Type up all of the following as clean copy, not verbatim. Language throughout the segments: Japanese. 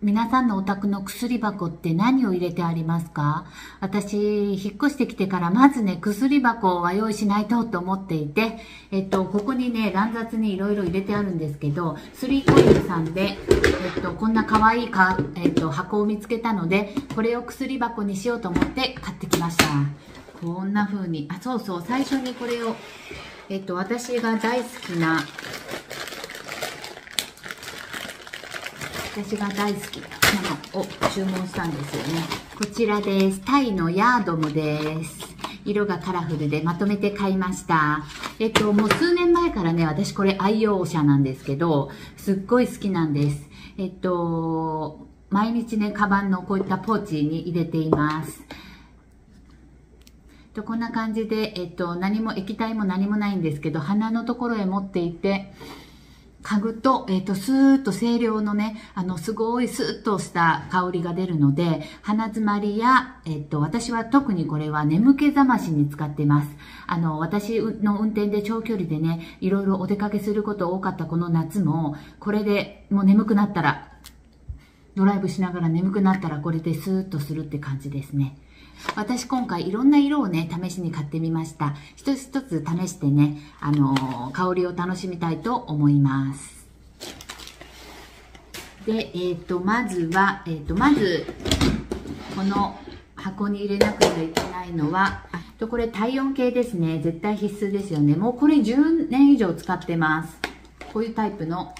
皆さんのお宅の薬箱って何を入れてありますか？私、引っ越してきてからまずね、薬箱は用意しないとと思っていて、ここにね、乱雑にいろいろ入れてあるんですけど、3COINSさんで、こんな可愛い箱を見つけたので、これを薬箱にしようと思って買ってきました。こんな風に、そうそう、最初にこれを、私が大好きなものを注文したんですよね。こちらです。タイのヤードムです。色がカラフルでまとめて買いました。もう数年前からね、私これ愛用者なんですけど、すっごい好きなんです。毎日ね、カバンのこういったポーチに入れています。こんな感じで、何も液体も何もないんですけど、鼻のところへ持っていて、嗅ぐと、スーッと清涼のね、すごいスーッとした香りが出るので、鼻詰まりや、私は特にこれは眠気覚ましに使っています。私の運転で長距離でね、いろいろお出かけすること多かったこの夏も、これでもう眠くなったら、ドライブしながら眠くなったらこれでスーッとするって感じですね。私今回いろんな色をね、試しに買ってみました。一つ一つ試してね、香りを楽しみたいと思います。で、まず、この箱に入れなくてはいけないのは、これ体温計ですね。絶対必須ですよね。もうこれ10年以上使ってます。こういうタイプの、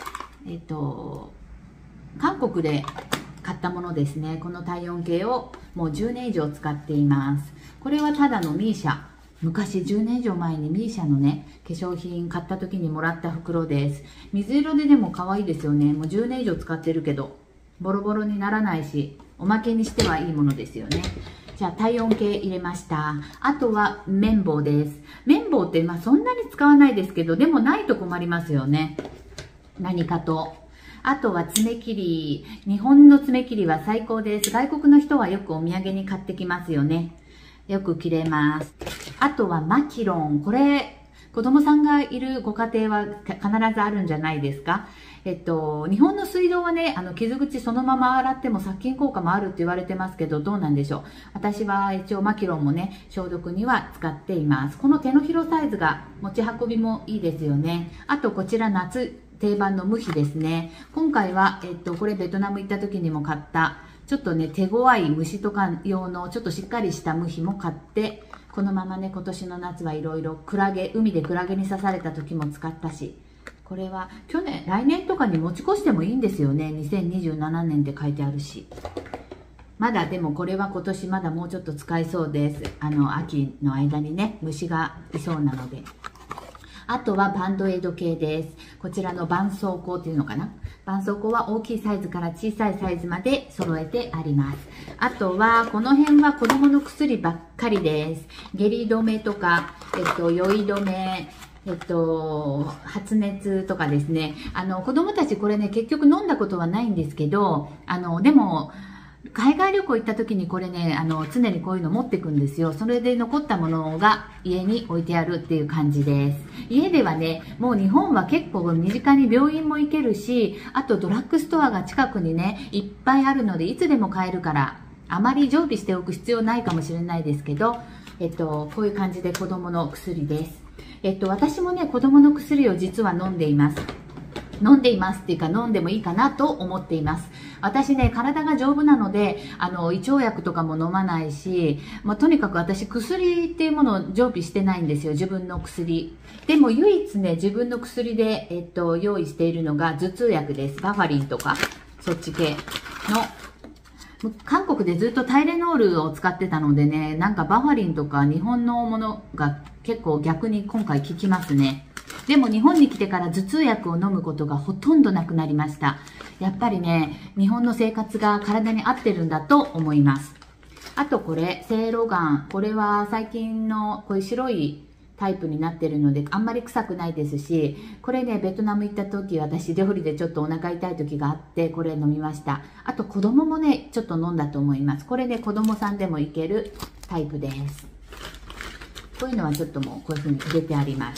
韓国で買ったものですね。この体温計をもう10年以上使っています。これはただのミーシャ。昔10年以上前にミーシャのね、化粧品買った時にもらった袋です。水色ででも可愛いですよね。もう10年以上使ってるけど、ボロボロにならないし、おまけにしてはいいものですよね。じゃあ体温計入れました。あとは綿棒です。綿棒ってそんなに使わないですけど、でもないと困りますよね。何かと。あとは爪切り。日本の爪切りは最高です。外国の人はよくお土産に買ってきますよね。よく切れます。あとはマキロン。これ、子供さんがいるご家庭は必ずあるんじゃないですか。日本の水道はね、傷口そのまま洗っても殺菌効果もあるって言われてますけど、どうなんでしょう。私は一応マキロンもね、消毒には使っています。この手のひらサイズが持ち運びもいいですよね。あとこちら夏定番の無比ですね。今回は、これベトナム行った時にも買った、ちょっとね、手強い虫とか用のちょっとしっかりした無比も買って、このままね、今年の夏はいろいろ海でクラゲに刺された時も使ったし、これは来年とかに持ち越してもいいんですよね。2027年って書いてあるし。まだでもこれは今年まだもうちょっと使えそうです。秋の間にね、虫がいそうなので。あとはバンドエイド系です。こちらの絆創膏っていうのかな。絆創膏は大きいサイズから小さいサイズまで揃えてあります。あとは、この辺は子供の薬ばっかりです。下痢止めとか、酔い止め、発熱とかですね。子供たちこれね、結局飲んだことはないんですけど、でも、海外旅行行った時にこれね、常にこういうの持ってくんですよ。それで残ったものが家に置いてあるっていう感じです。家ではね、もう日本は結構身近に病院も行けるし、あとドラッグストアが近くにね、いっぱいあるので、いつでも買えるから、あまり常備しておく必要ないかもしれないですけど、こういう感じで子供の薬です。私もね、子供の薬を実は飲んでいます。飲んでいますっていうか飲んでもいいかなと思っています。私ね、体が丈夫なので、胃腸薬とかも飲まないし、とにかく私薬っていうものを常備してないんですよ、自分の薬。でも唯一ね、自分の薬で、用意しているのが頭痛薬です。バファリンとか、そっち系の。韓国でずっとタイレノールを使ってたのでね、なんかバファリンとか日本のものが結構逆に今回効きますね。でも日本に来てから頭痛薬を飲むことがほとんどなくなりました。やっぱりね、日本の生活が体に合ってるんだと思います。あとこれ、セイロガン。これは最近のこういう白いタイプになってるのであんまり臭くないですし、これね、ベトナム行った時私料理でちょっとお腹痛い時があってこれ飲みました。あと子供もね、ちょっと飲んだと思います。これね、子供さんでもいけるタイプです。こういうのはちょっともうこういう風に入れてあります。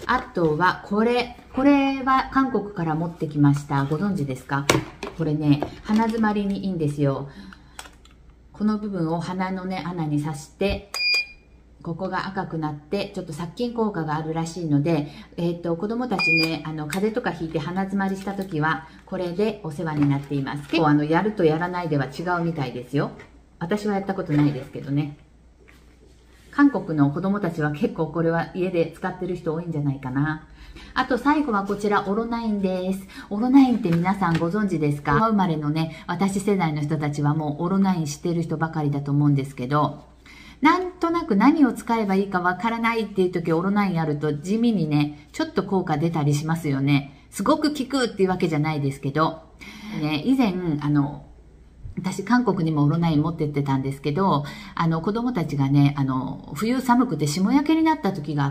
あとはこれは韓国から持ってきました。ご存知ですか？これね、鼻詰まりにいいんですよ。この部分を鼻のね、穴に刺して、ここが赤くなって、ちょっと殺菌効果があるらしいので、子供たちね、風邪とかひいて鼻詰まりした時は、これでお世話になっています。結構やるとやらないでは違うみたいですよ。私はやったことないですけどね。韓国の子供たちは結構これは家で使ってる人多いんじゃないかな。あと最後はこちら、オロナインです。オロナインって皆さんご存知ですか？生まれのね、私世代の人たちはもうオロナイン知ってる人ばかりだと思うんですけど、なんとなく何を使えばいいかわからないっていう時、オロナインあると地味にね、ちょっと効果出たりしますよね。すごく効くっていうわけじゃないですけど、ね、以前、私、韓国にもオロナイン持ってってたんですけど、子供たちがね、冬寒くて霜焼けになった時があって、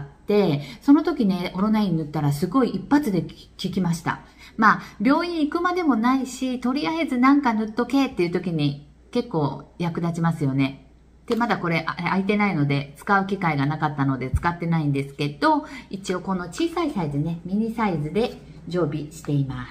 その時ね、オロナイン塗ったらすごい一発で効きました。まあ、病院行くまでもないし、とりあえずなんか塗っとけっていう時に結構役立ちますよね。で、まだこれ開いてないので、使う機会がなかったので使ってないんですけど、一応この小さいサイズね、ミニサイズで常備しています。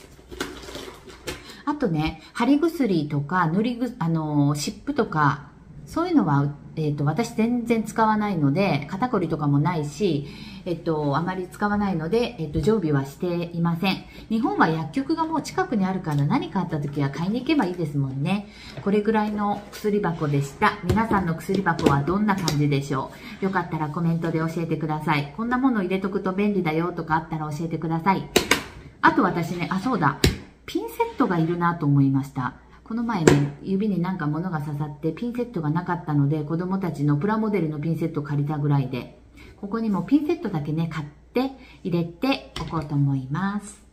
あとね、貼り薬とか湿布とか、そういうのは、私全然使わないので、肩こりとかもないし、あまり使わないので、常備はしていません。日本は薬局がもう近くにあるから何かあった時は買いに行けばいいですもんね。これぐらいの薬箱でした。皆さんの薬箱はどんな感じでしょう？よかったらコメントで教えてください。こんなもの入れとくと便利だよとかあったら教えてください。あと私ね、そうだ。ピンセットがいるなと思いました。この前ね、指になんか物が刺さってピンセットがなかったので、子供たちのプラモデルのピンセットを借りたぐらいで、ここにもピンセットだけね、買って入れておこうと思います。